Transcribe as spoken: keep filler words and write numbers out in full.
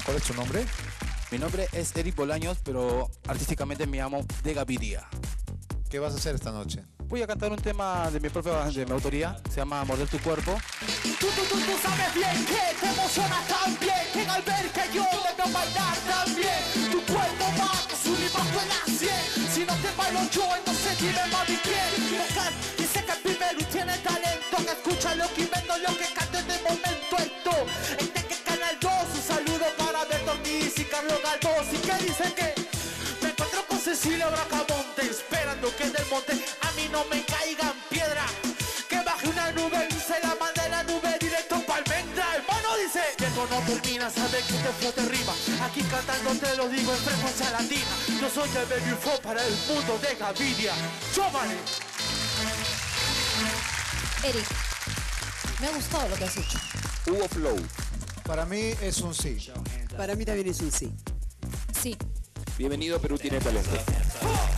¿Cuál es tu nombre? Mi nombre es Eric Bolaños, pero artísticamente me llamo De Gaviria. ¿Qué vas a hacer esta noche? Voy a cantar un tema de mi propia de mi autoría, se llama Morder tu cuerpo. Tú, tú, tú, tú sabes bien que te emociona tan bien, que al ver que yo te veo bailar también, tu cuerpo va su bajo en la cien. Si no te bailo yo, entonces dime mami quién. Tocar, dice que el primero tiene talento, que escucha lo que invento, lo que canto de momento esto. Este que Canal dos, un saludo para Alberto Ortiz y Carlos Galdós. Y que dice que me encuentro con Cecilia Bracamonte, esperando que del monte a mí no me caigan piedra. Que baje una nube y se la mande la nube directo pa' almendra. Hermano dice, esto no termina, sabe que te flote rima. Aquí cantando te lo digo en frecuencia latina. Yo soy el baby fo para el mundo de Gaviria. Yo vale. Eric, me ha gustado lo que has hecho. Hugo Flow. Para mí es un sí. Para mí también es un sí. Sí. Bienvenido a Perú Tiene Talento.